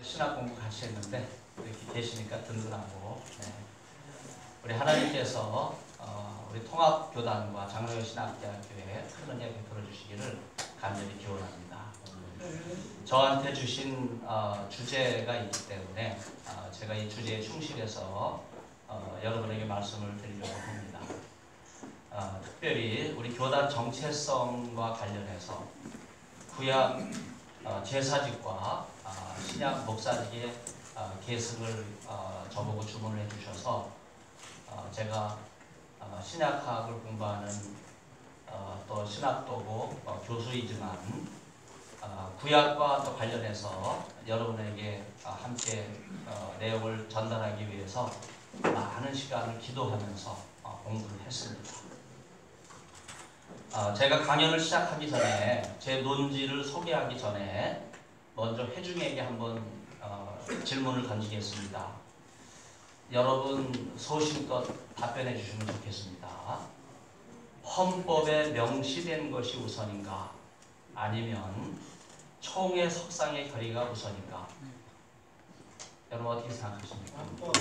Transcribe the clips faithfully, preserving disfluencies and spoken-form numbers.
신학 공부 같이 했는데 이렇게 계시니까 든든하고, 네. 우리 하나님께서 어, 우리 통합교단과 장로교 신학대학교에 큰 은혜 베풀어 주시기를 간절히 기원합니다. 저한테 주신 어, 주제가 있기 때문에 어, 제가 이 주제에 충실해서 어, 여러분에게 말씀을 드리려고 합니다. 어, 특별히 우리 교단 정체성과 관련해서 구약 어, 제사직과 어, 신약 목사직의 어, 계승을 어, 저보고 주문을 해주셔서 어, 제가 어, 신약학을 공부하는 어, 또 신학도고 어, 교수이지만 어, 구약과 또 관련해서 여러분에게 어, 함께 어, 내용을 전달하기 위해서 많은 시간을 기도하면서 어, 공부를 했습니다. 어, 제가 강연을 시작하기 전에 제 논지를 소개하기 전에 먼저 회중에게 한번 어, 질문을 던지겠습니다. 여러분 소신껏 답변해 주시면 좋겠습니다. 헌법에 명시된 것이 우선인가? 아니면 총회 석상의 결의가 우선인가? 여러분 어떻게 생각하십니까?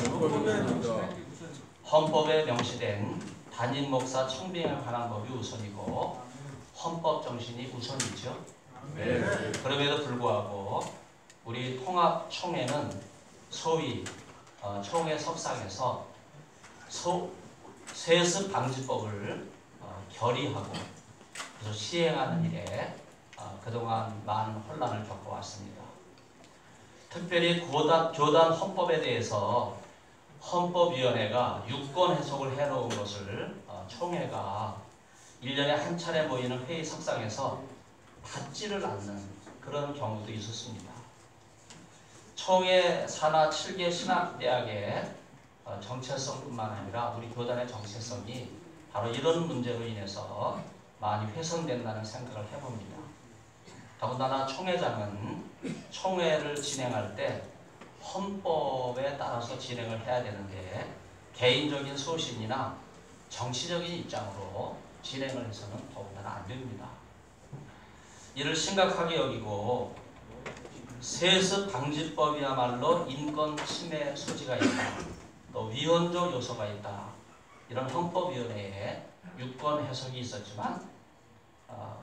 헌법에 명시된 단임 목사 청빙에 관한 법이 우선이고 헌법 정신이 우선이죠. 네. 그럼에도 불구하고 우리 통합총회는 소위 어, 총회 석상에서 소, 세습 방지법을 어, 결의하고 그래서 시행하는 일에 어, 그동안 많은 혼란을 겪어왔습니다. 특별히 교단, 교단 헌법에 대해서 헌법위원회가 유권 해석을 해놓은 것을 어, 총회가 일 년에 한 차례 모이는 회의 석상에서 받지를 않는 그런 경우도 있었습니다. 총회 산하 칠 개 신학대학의 어, 정체성뿐만 아니라 우리 교단의 정체성이 바로 이런 문제로 인해서 많이 훼손된다는 생각을 해봅니다. 더군다나 총회장은 총회를 진행할 때 헌법에 따라서 진행을 해야 되는데 개인적인 소신이나 정치적인 입장으로 진행을 해서는 더군다나 안 됩니다. 이를 심각하게 여기고 세습 방지법이야말로 인권 침해 소지가 있다. 또 위헌적 요소가 있다. 이런 헌법위원회에 유권 해석이 있었지만 어,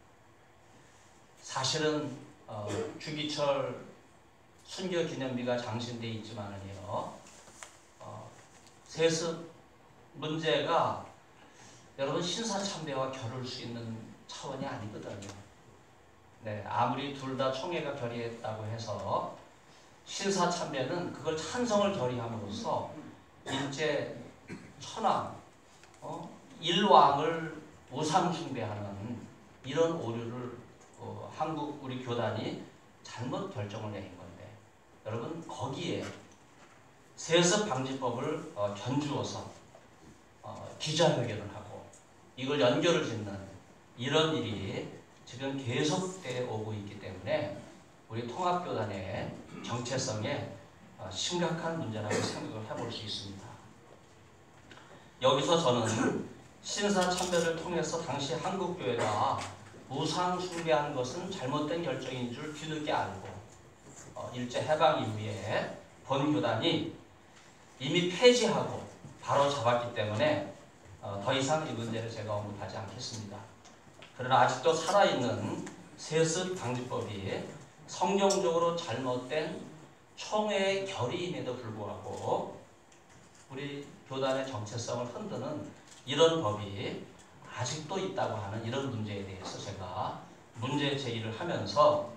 사실은 어, 주기철 순교기념비가 장신돼 있지만은요, 어, 세습 문제가 여러분 신사참배와 겨룰 수 있는 차원이 아니거든요. 네, 아무리 둘 다 총회가 결의했다고 해서 신사참배는 그걸 찬성을 결의함으로써 일제 천황, 어, 일왕을 우상 숭배하는 이런 오류를 어, 한국 우리 교단이 잘못 결정을 내린 건데, 여러분 거기에 세습 방지법을 어, 견주어서 어, 기자회견을 하고 이걸 연결을 짓는 이런 일이 지금 계속되어 오고 있기 때문에 우리 통합교단의 정체성에 어, 심각한 문제라고 생각을 해볼 수 있습니다. 여기서 저는 신사참배를 통해서 당시 한국교회가 우상 숭배한 것은 잘못된 결정인 줄 뒤늦게 알고 어, 일제 해방 이후에 본교단이 이미 폐지하고 바로 잡았기 때문에 어, 더 이상 이 문제를 제가 언급하지 않겠습니다. 그러나 아직도 살아있는 세습 방지법이 성경적으로 잘못된 총회의 결의임에도 불구하고 우리 교단의 정체성을 흔드는 이런 법이 아직도 있다고 하는 이런 문제에 대해서 제가 문제 제기를 하면서,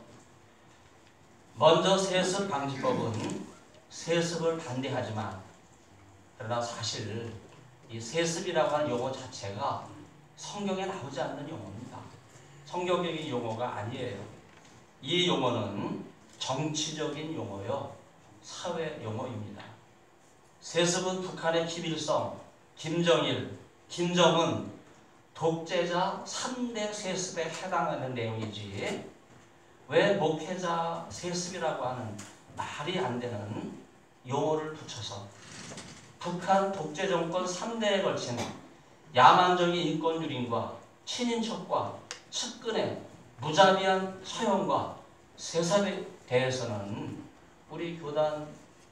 먼저 세습 방지법은 세습을 반대하지만 그러나 사실 이 세습이라고 하는 용어 자체가 성경에 나오지 않는 용어입니다. 성경적인 용어가 아니에요. 이 용어는 정치적인 용어요, 사회 용어입니다. 세습은 북한의 김일성, 김정일, 김정은 독재자 삼 대 세습에 해당하는 내용이지 왜 목회자 세습이라고 하는 말이 안 되는 용어를 붙여서 북한 독재 정권 삼 대에 걸친 야만적인 인권 유린과 친인척과 측근의 무자비한 처형과 세습에 대해서는 우리 교단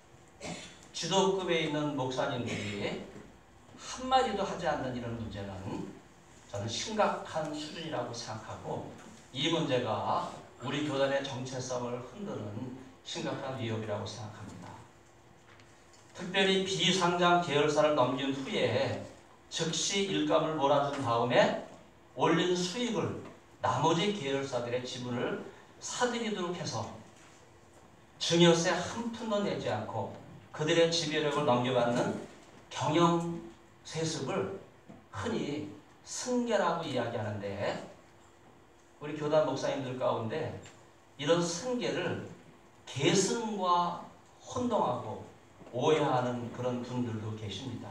지도급에 있는 목사님들이 한마디도 하지 않는 이런 문제는 저는 심각한 수준이라고 생각하고, 이 문제가 우리 교단의 정체성을 흔드는 심각한 위협이라고 생각합니다. 특별히 비상장 계열사를 넘긴 후에 즉시 일감을 몰아준 다음에 올린 수익을 나머지 계열사들의 지분을 사들이도록 해서 증여세 한 푼도 내지 않고 그들의 지배력을 넘겨받는 경영세습을 흔히 승계라고 이야기하는데, 우리 교단 목사님들 가운데 이런 승계를 계승과 혼동하고 오해하는 그런 분들도 계십니다.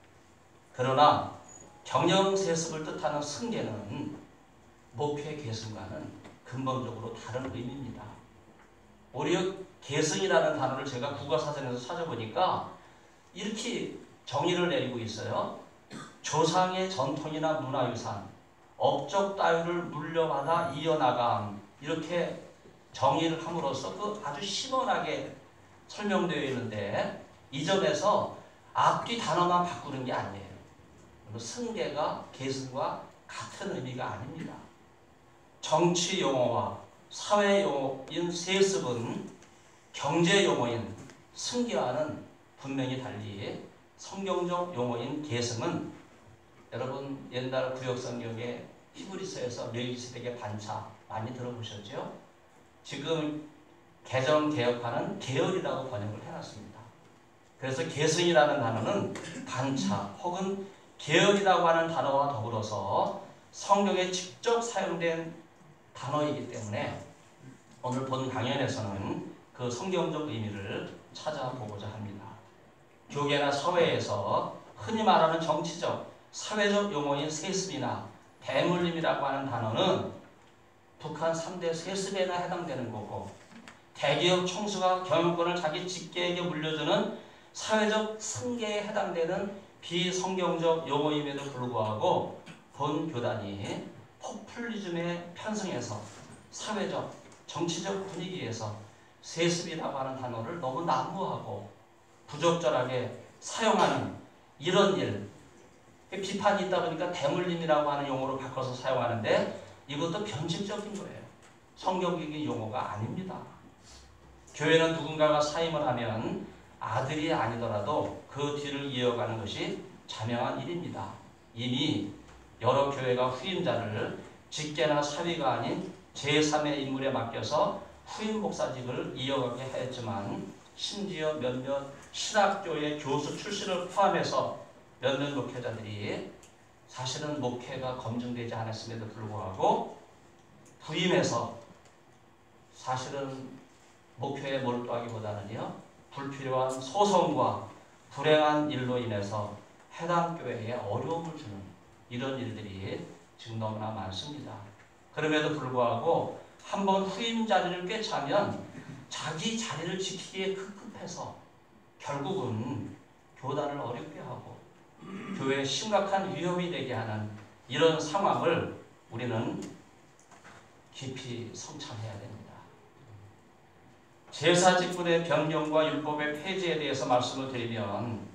그러나 경영세습을 뜻하는 승계는 목회 계승과는 근본적으로 다른 의미입니다. 오히려 계승이라는 단어를 제가 국어사전에서 찾아보니까 이렇게 정의를 내리고 있어요. 조상의 전통이나 문화유산, 업적 따위를 물려받아 이어나감, 이렇게 정의를 함으로써 그 아주 시원하게 설명되어 있는데, 이 점에서 앞뒤 단어만 바꾸는 게 아니에요. 승계가 계승과 같은 의미가 아닙니다. 정치 용어와 사회 용어인 세습은 경제 용어인 승계와는 분명히 달리 성경적 용어인 계승은, 여러분 옛날 구역성경의 히브리서에서 멜기세덱의 반차 많이 들어보셨죠? 지금 개정 개혁하는 계열이라고 번역을 해놨습니다. 그래서 계승이라는 단어는 반차 혹은 계열이라고 하는 단어와 더불어서 성경에 직접 사용된 단어이기 때문에 오늘 본 강연에서는 그 성경적 의미를 찾아보고자 합니다. 교계나 사회에서 흔히 말하는 정치적, 사회적 용어인 세습이나 대물림이라고 하는 단어는 북한 삼 대 세습에나 해당되는 거고, 대기업 총수가 경영권을 자기 직계에게 물려주는 사회적 승계에 해당되는 비성경적 용어임에도 불구하고 본 교단이 포퓰리즘에 편승해서 사회적, 정치적 분위기에서 세습이라고 하는 단어를 너무 난무하고 부적절하게 사용하는 이런 일, 비판이 있다 보니까 대물림이라고 하는 용어로 바꿔서 사용하는데, 이것도 변칙적인 거예요. 성경적인 용어가 아닙니다. 교회는 누군가가 사임을 하면 아들이 아니더라도 그 뒤를 이어가는 것이 자명한 일입니다. 이미 여러 교회가 후임자를 직계나 사위가 아닌 제삼의 인물에 맡겨서 후임 목사직을 이어가게 하였지만, 심지어 몇몇 신학교의 교수 출신을 포함해서 몇몇 목회자들이 사실은 목회가 검증되지 않았음에도 불구하고 부임해서 사실은 목회에 몰두하기보다는요, 불필요한 소송과 불행한 일로 인해서 해당 교회에 어려움을 주는 이런 일들이 지금 너무나 많습니다. 그럼에도 불구하고 한번 후임 자리를 꿰차면 자기 자리를 지키기에 급급해서 결국은 교단을 어렵게 하고 교회에 심각한 위협이 되게 하는 이런 상황을 우리는 깊이 성찰해야 됩니다. 제사직분의 변경과 율법의 폐지에 대해서 말씀을 드리면,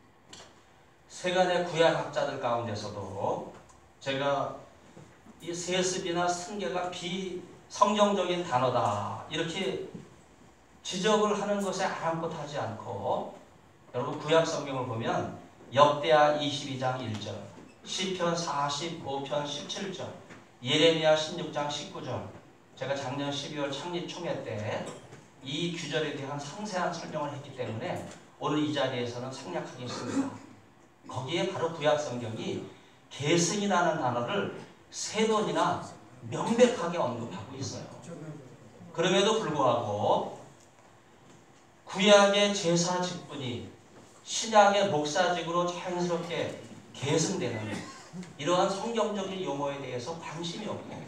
세간의 구약학자들 가운데서도 제가 이 세습이나 승계가 비성경적인 단어다 이렇게 지적을 하는 것에 아랑곳하지 않고, 여러분 구약 성경을 보면 역대하 이십이 장 일 절, 시편 사십오 편 십칠 절, 예레미야 십육 장 십구 절, 제가 작년 십이월 창립 총회 때 이 규절에 대한 상세한 설명을 했기 때문에 오늘 이 자리에서는 생략하겠습니다. 거기에 바로 구약 성경이 계승이라는 단어를 세 번이나 명백하게 언급하고 있어요. 그럼에도 불구하고 구약의 제사 직분이 신약의 목사직으로 자연스럽게 계승되는 이러한 성경적인 용어에 대해서 관심이 없고,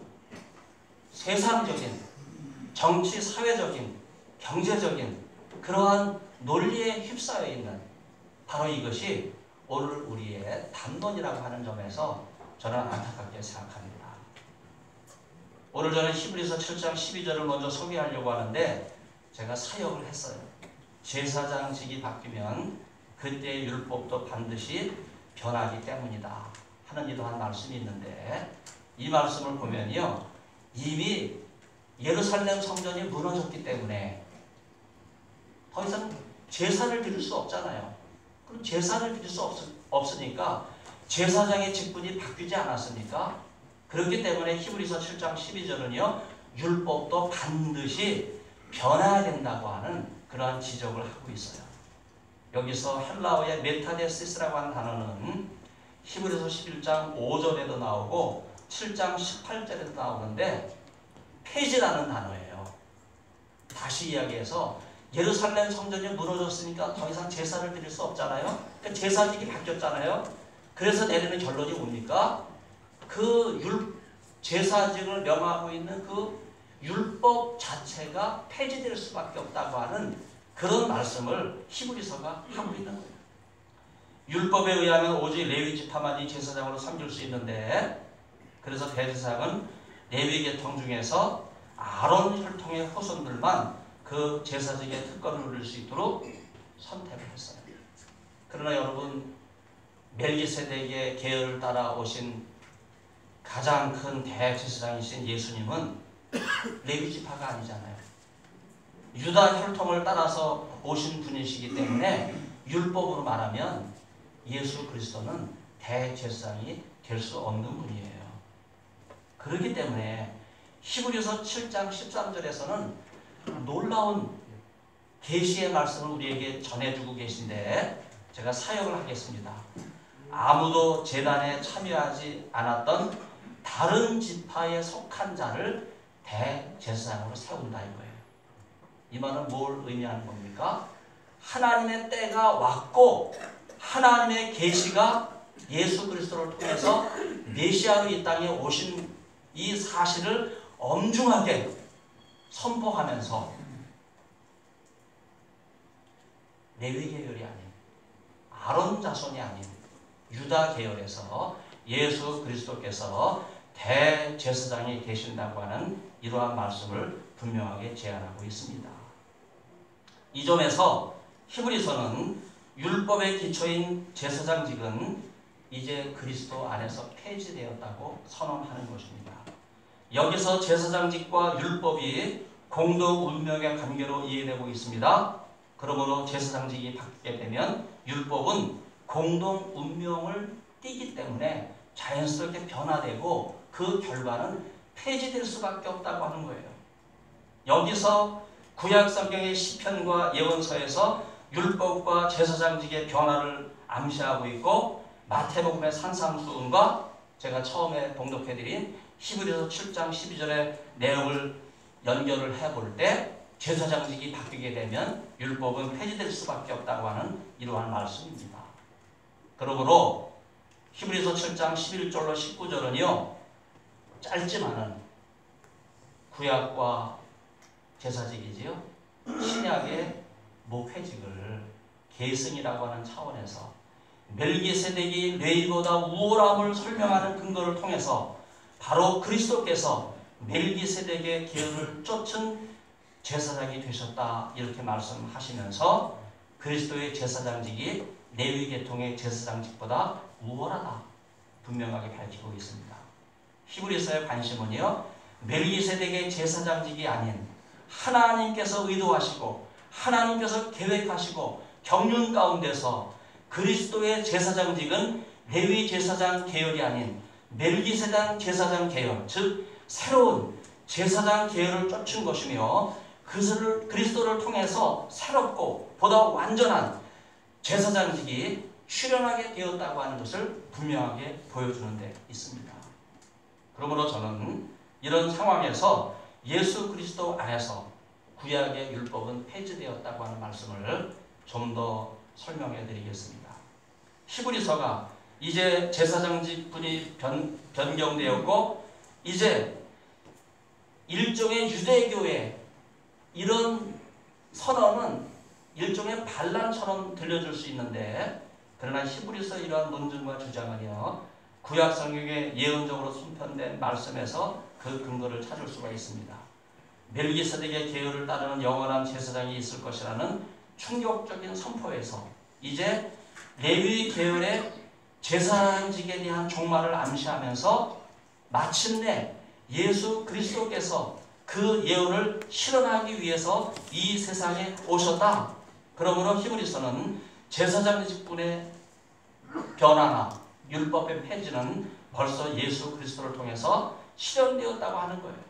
세상적인, 정치, 사회적인, 경제적인 그러한 논리에 휩싸여 있는 바로 이것이 오늘 우리의 담론이라고 하는 점에서 저는 안타깝게 생각합니다. 오늘 저는 히브리서 칠 장 십이 절을 먼저 소개하려고 하는데, 제가 사역을 했어요. 제사장직이 바뀌면 그때의 율법도 반드시 변하기 때문이다 하는 이러한 말씀이 있는데, 이 말씀을 보면요, 이미 예루살렘 성전이 무너졌기 때문에 더 이상 제사를 드릴 수 없잖아요. 그럼 제사를 드릴 수 없, 없으니까 제사장의 직분이 바뀌지 않았습니까? 그렇기 때문에 히브리서 칠 장 십이 절은요, 율법도 반드시 변해야 된다고 하는 그러한 지적을 하고 있어요. 여기서 헬라어의 메타데시스라고 하는 단어는 히브리서 십일 장 오 절에도 나오고 칠 장 십팔 절에도 나오는데 폐지라는 단어예요. 다시 이야기해서 예루살렘 성전이 무너졌으니까 더 이상 제사를 드릴 수 없잖아요. 그러니까 제사직이 바뀌었잖아요. 그래서 내리는 결론이 뭡니까? 그 율, 제사직을 명하고 있는 그 율법 자체가 폐지될 수밖에 없다고 하는 그런 말씀을 히브리서가 하고 있는 거예요. 율법에 의하면 오직 레위 지파만이 제사장으로 섬길 수 있는데, 그래서 대제사장은 레위 계통 중에서 아론 혈통의 후손들만 그 제사직의 특권을 누릴 수 있도록 선택을 했어요. 그러나 여러분, 멜기세덱의 계열을 따라 오신 가장 큰 대제사장이신 예수님은 레위 지파가 아니잖아요. 유다 혈통을 따라서 오신 분이시기 때문에 율법으로 말하면 예수 그리스도는 대제사장이 될 수 없는 분이에요. 그렇기 때문에 히브리서 칠 장 십삼 절에서는 놀라운 계시의 말씀을 우리에게 전해주고 계신데, 제가 사역을 하겠습니다. 아무도 제단에 참여하지 않았던 다른 지파에 속한 자를 대제사장으로 세운다 이거예요. 이 말은 뭘 의미하는 겁니까? 하나님의 때가 왔고 하나님의 계시가 예수 그리스도를 통해서 메시아로 이 땅에 오신 이 사실을 엄중하게 선포하면서 레위 계열이 아닌, 아론 자손이 아닌 유다 계열에서 예수 그리스도께서 대제사장이 되신다고 하는 이러한 말씀을 분명하게 제안하고 있습니다. 이 점에서 히브리서는 율법의 기초인 제사장직은 이제 그리스도 안에서 폐지되었다고 선언하는 것입니다. 여기서 제사장직과 율법이 공동 운명의 관계로 이해되고 있습니다. 그러므로 제사장직이 바뀌게 되면 율법은 공동 운명을 띠기 때문에 자연스럽게 변화되고 그 결과는 폐지될 수밖에 없다고 하는 거예요. 여기서 구약 성경의 시편과 예언서에서 율법과 제사장직의 변화를 암시하고 있고, 마태복음의 산상수훈과 제가 처음에 봉독해드린 히브리서 칠 장 십이 절의 내용을 연결을 해볼 때 제사장직이 바뀌게 되면 율법은 폐지될 수밖에 없다고 하는 이러한 말씀입니다. 그러므로 히브리서 칠 장 십일 절로 십구 절은요, 짧지만은 구약과 제사직이지요, 신약의 목회직을 계승이라고 하는 차원에서 멜기세덱이 레위보다 우월함을 설명하는 근거를 통해서 바로 그리스도께서 멜기세덱의 계율을 쫓은 제사장이 되셨다 이렇게 말씀하시면서 그리스도의 제사장직이 레위 계통의 제사장직보다 우월하다 분명하게 밝히고 있습니다. 히브리서의 관심은요, 멜기세덱의 제사장직이 아닌 하나님께서 의도하시고 하나님께서 계획하시고 경륜 가운데서 그리스도의 제사장직은 레위 제사장 계열이 아닌 멜기세덱 제사장 계열, 즉 새로운 제사장 계열을 쫓은 것이며, 그것을 그리스도를 통해서 새롭고 보다 완전한 제사장직이 출현하게 되었다고 하는 것을 분명하게 보여주는 데 있습니다. 그러므로 저는 이런 상황에서 예수 그리스도 안에서 구약의 율법은 폐지되었다고 하는 말씀을 좀 더 설명해 드리겠습니다. 히브리서가 이제 제사장직분이 변, 변경되었고 이제 일종의 유대교의 이런 선언은 일종의 반란처럼 들려줄 수 있는데, 그러나 히브리서 이러한 논증과 주장은요, 구약 성경에 예언적으로 선편된 말씀에서 그 근거를 찾을 수가 있습니다. 멜기세덱의 계율을 따르는 영원한 제사장이 있을 것이라는 충격적인 선포에서 이제 레위 계열의 제사장직에 대한 종말을 암시하면서 마침내 예수 그리스도께서 그 예언을 실현하기 위해서 이 세상에 오셨다. 그러므로 히브리서는 제사장 직분의 변화나 율법의 폐지는 벌써 예수 그리스도를 통해서 실현되었다고 하는 거예요.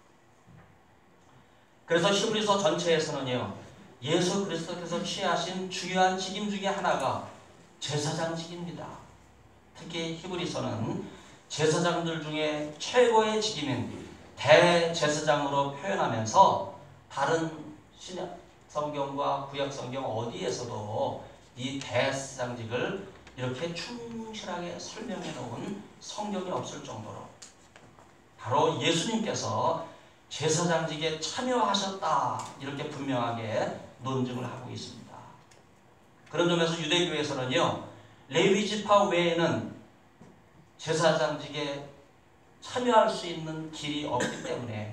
그래서 히브리서 전체에서는요, 예수 그리스도께서 취하신 중요한 직임 중에 하나가 제사장직입니다. 특히 히브리서는 제사장들 중에 최고의 직임인 대제사장으로 표현하면서 다른 신약 성경과 구약 성경 어디에서도 이 대제사장직을 이렇게 충실하게 설명해 놓은 성경이 없을 정도로 바로 예수님께서 제사장직에 참여하셨다 이렇게 분명하게 논증을 하고 있습니다. 그런 점에서 유대교에서는요, 레위 지파 외에는 제사장직에 참여할 수 있는 길이 없기 때문에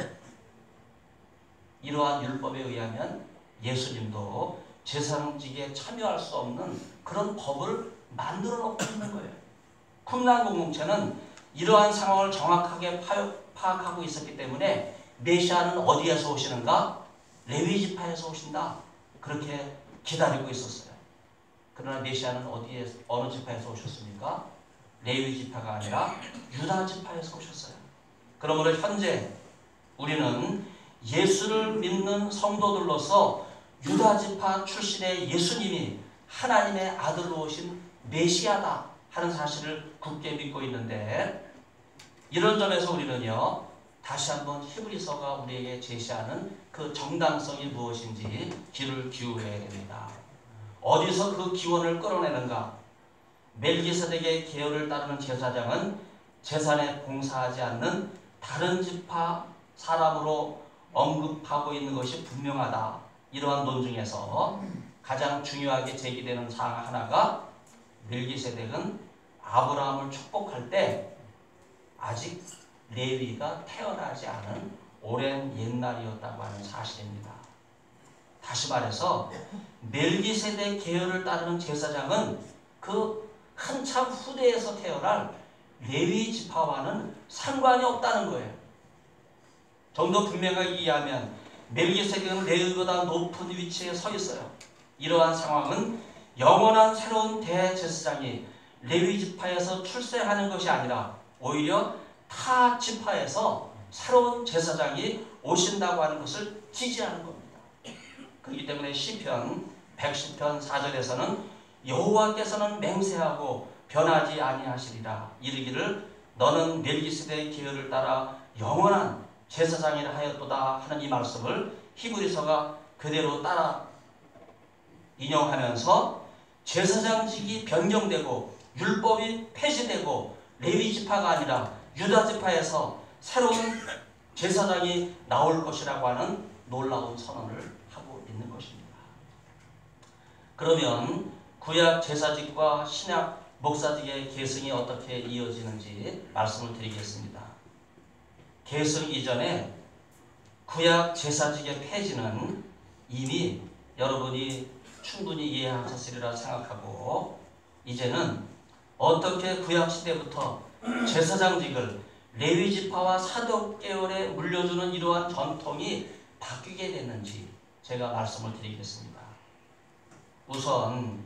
이러한 율법에 의하면 예수님도 제사장직에 참여할 수 없는 그런 법을 만들어 놓고 있는 거예요. 쿰란 공동체는 이러한 상황을 정확하게 파악하고 있었기 때문에 메시아는 어디에서 오시는가? 레위 지파에서 오신다. 그렇게 기다리고 있었어요. 그러나 메시아는 어디에, 어느 지파에서 오셨습니까? 레위 지파가 아니라 유다 지파에서 오셨어요. 그러므로 현재 우리는 예수를 믿는 성도들로서 유다 지파 출신의 예수님이 하나님의 아들로 오신 메시아다 하는 사실을 굳게 믿고 있는데, 이런 점에서 우리는요, 다시 한번 히브리서가 우리에게 제시하는 그 정당성이 무엇인지 귀를 기울여야 됩니다. 어디서 그 기원을 끌어내는가? 멜기세덱의 계율을 따르는 제사장은 제사에 봉사하지 않는 다른 지파 사람으로 언급하고 있는 것이 분명하다. 이러한 논중에서 가장 중요하게 제기되는 사항 하나가 멜기세덱은 아브라함을 축복할 때 아직 레위가 태어나지 않은 오랜 옛날이었다고 하는 사실입니다. 다시 말해서 멜기세덱 계율을 따르는 제사장은 그 한참 후대에서 태어날 레위 지파와는 상관이 없다는 거예요. 좀 더 분명하게 이해하면 멜기세덱은 레위보다 높은 위치에 서 있어요. 이러한 상황은 영원한 새로운 대제사장이 레위 지파에서 출세하는 것이 아니라 오히려 타 지파에서 새로운 제사장이 오신다고 하는 것을 지지하는 겁니다. 그렇기 때문에 시편 백십 편 사 절에서는 여호와께서는 맹세하고 변하지 아니하시리라 이르기를 너는 멜기세덱 계율을 따라 영원한 제사장이라 하였도다 하는 이 말씀을 히브리서가 그대로 따라 인용하면서 제사장직이 변경되고 율법이 폐지되고 레위 지파가 아니라 유다 지파에서 새로운 제사장이 나올 것이라고 하는 놀라운 선언을 하고 있는 것입니다. 그러면 구약 제사직과 신약 목사직의 계승이 어떻게 이어지는지 말씀을 드리겠습니다. 계승 이전에 구약 제사직의 폐지는 이미 여러분이 충분히 이해하셨으리라 생각하고, 이제는 어떻게 구약 시대부터 제사장직을 레위 지파와 사독 계열에 물려주는 이러한 전통이 바뀌게 됐는지 제가 말씀을 드리겠습니다. 우선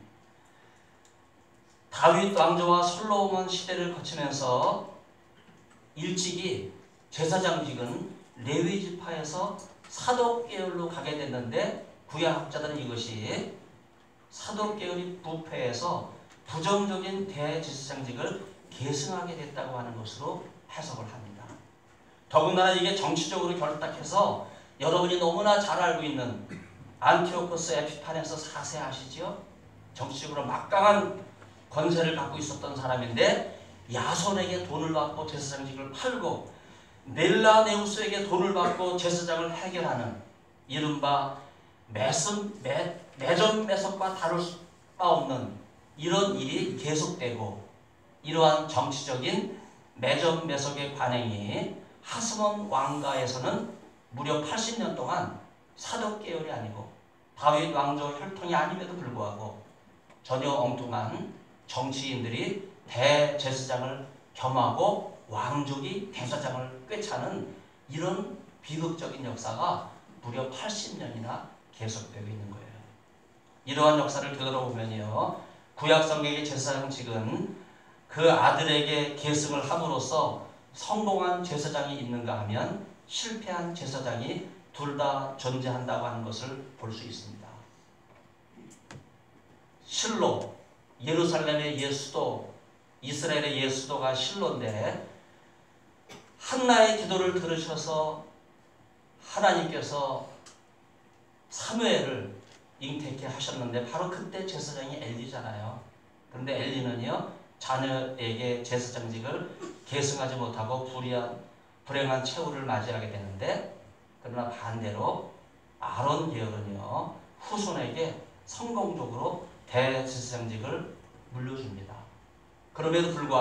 다윗 왕조와 솔로몬 시대를 거치면서 일찍이 제사장직은 레위 지파에서 사독 계열로 가게 됐는데, 구약학자들은 이것이 사독 계열이 부패해서 부정적인 대제사장직을 계승하게 됐다고 하는 것으로 해석을 합니다. 더군다나 이게 정치적으로 결탁해서 여러분이 너무나 잘 알고 있는 안티오코스 에피판에서 사 세 아시죠? 정치적으로 막강한 권세를 갖고 있었던 사람인데 야손에게 돈을 받고 제사장직을 팔고 멜라네우스에게 돈을 받고 제사장을 해결하는 이른바 매선, 매, 매점 매석과 다를 수 없는 이런 일이 계속되고, 이러한 정치적인 매점 매석의 관행이 하스몬 왕가에서는 무려 팔십 년 동안 사독 계열이 아니고 다윗 왕조 혈통이 아님에도 불구하고 전혀 엉뚱한 정치인들이 대제사장을 겸하고 왕족이 대제사장을 꿰차는 이런 비극적인 역사가 무려 팔십 년이나 계속되고 있는 거예요. 이러한 역사를 되돌아보면요, 구약성경의 제사장직은 그 아들에게 계승을 함으로써 성공한 제사장이 있는가 하면 실패한 제사장이 둘 다 존재한다고 하는 것을 볼 수 있습니다. 실로, 예루살렘의 예수도, 이스라엘의 예수도가 실로인데 한나의 기도를 들으셔서 하나님께서 사무엘을 잉태케 하셨는데 바로 그때 제사장이 엘리잖아요. 그런데 엘리는요, 자녀에게 제사장직을 계승하지 못하고 불의한, 불행한 최후를 맞이하게 되는데, 그러나 반대로 아론 계열은요, 후손에게 성공적으로 대제사장직을 물려줍니다. 그럼에도 불구하고